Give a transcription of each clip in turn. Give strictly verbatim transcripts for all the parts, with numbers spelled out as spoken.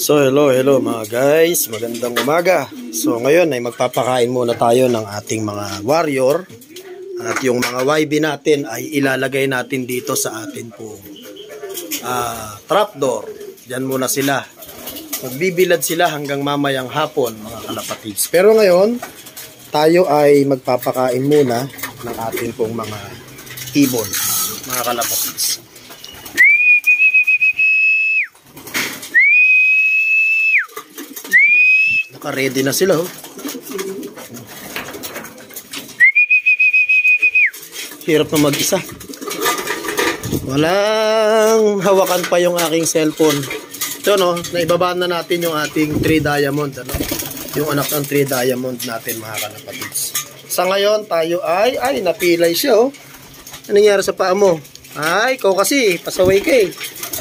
So hello, hello mga guys, magandang umaga. So ngayon ay magpapakain muna tayo ng ating mga warrior. At yung mga Y B natin ay ilalagay natin dito sa atin po uh, trapdoor. Diyan muna sila. Magbibilad sila hanggang mamayang hapon mga kalapatids. Pero ngayon, tayo ay magpapakain muna ng ating pong mga ibon mga kalapatids. Naka-ready na sila oh. Hirap na mag-isa. Walang hawakan pa yung aking cellphone. Ito no, naibabaan na natin yung ating three diamond ano? Yung anak ng three diamond natin mga kalapatids. Sa ngayon tayo ay ay napilay siya oh. Ano nangyari sa paa mo? Ay, ikaw kasi pasaway ka eh.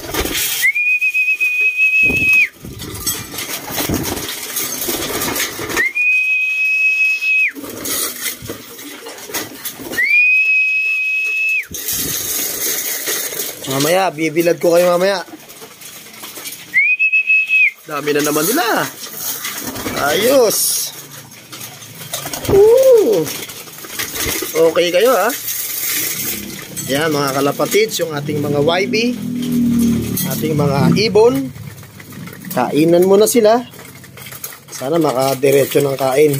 Mamaya, bibilad ko kayo mamaya. Dami na naman nila. Ayos. Woo! Okay kayo ha. Yan mga kalapatids, yung ating mga Y B, ating mga ibon. Kainan mo na sila. Sana makadiretso ng kain.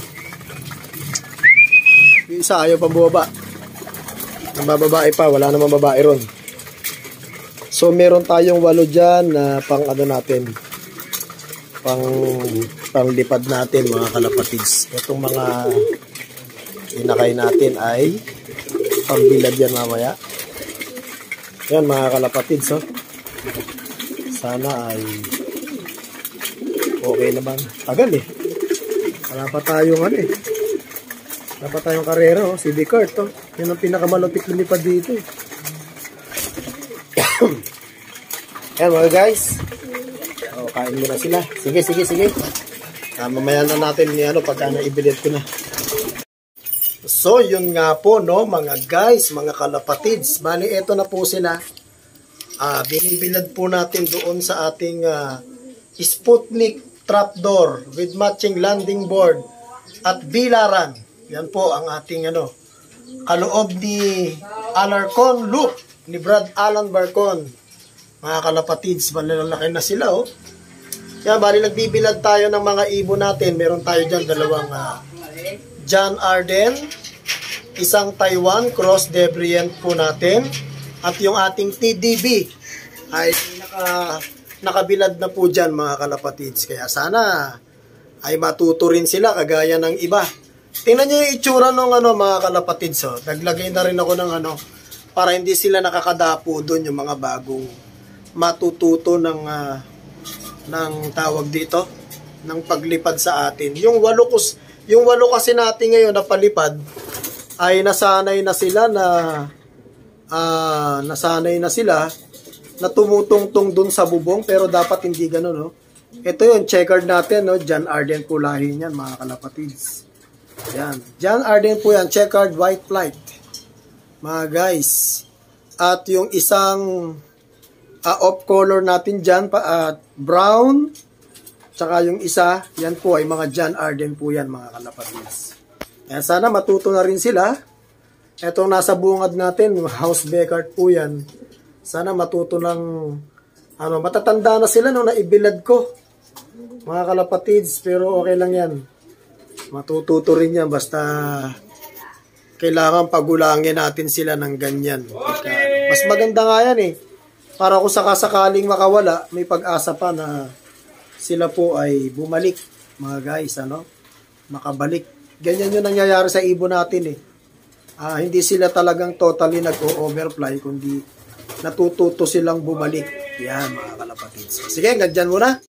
Yung isa ayaw pang bumaba. Ang bababae pa, wala namang babae ron. So meron tayong walo dyan na pang ano natin, pang panglipad natin mga kalapatids. Itong mga inakay natin ay pangbilad yan mamaya. Yan mga kalapatids oh. Sana ay okay naman. Tagal eh. Wala pa tayong ano eh. Wala pa tayong karera oh. Si Bicart oh. Yan ang pinakamalupit lumipad dito eh. Ayan mga guys. O, kain mo na sila. Sige, sige, sige. Ah, mamaya na natin ni ano pagka naibilid ko na. So, yun nga po no mga guys, mga kalapatids. Bali, eto na po sila. Ah, binibilad po natin doon sa ating uh, Sputnik trapdoor with matching landing board at bilaran. Yan po ang ating ano kaloob ni Alarcon Loop ni Brad Alan Barcon. Mga kalapatids, malalaki na sila oh. Yan, bali nagbibilad tayo ng mga ibon natin. Meron tayo dyan dalawang uh, John Arden, isang Taiwan Cross Debrient po natin, at yung ating T D B ay naka, nakabilad na po dyan mga kalapatids. Kaya sana ay matuto rin sila kagaya ng iba. Tingnan nyo yung itsura ng ano, mga kalapatids oh. Naglagay na rin ako ng ano para hindi sila nakakadapo doon yung mga bagong matututo ng uh, ng tawag dito ng paglipad sa atin. Yung walo kus, yung walo kasi natin ngayon na palipad ay nasanay na sila na uh, nasanay na sila na tumutungtong dun sa bubong, pero dapat hindi ganoon no. Ito yung checkered natin no, John Arden po lahi niyan mga kalapatids. Yan, John Arden po yan, checkered white flight. Mga guys. At yung isang Uh, off color natin dyan, pa, uh, brown, tsaka yung isa, yan po ay mga John Arden po yan, mga kalapatids. Kaya sana matuto na rin sila. Etong nasa bungad natin, house Beckert po yan. Sana matuto ng, ano, matatanda na sila nung naibilad ko, mga kalapatids, pero okay lang yan. Matututo rin yan, basta kailangan pagulangin natin sila ng ganyan. Kaya, mas maganda nga yan eh. Para kung sakasakaling makawala, may pag-asa pa na sila po ay bumalik, mga guys, ano? Makabalik. Ganyan yung nangyayari sa ibon natin eh. Ah, hindi sila talagang totally nag-o-overfly, kundi natututo silang bumalik. Yan, mga kalapatids. Sige, hanggang dyan muna.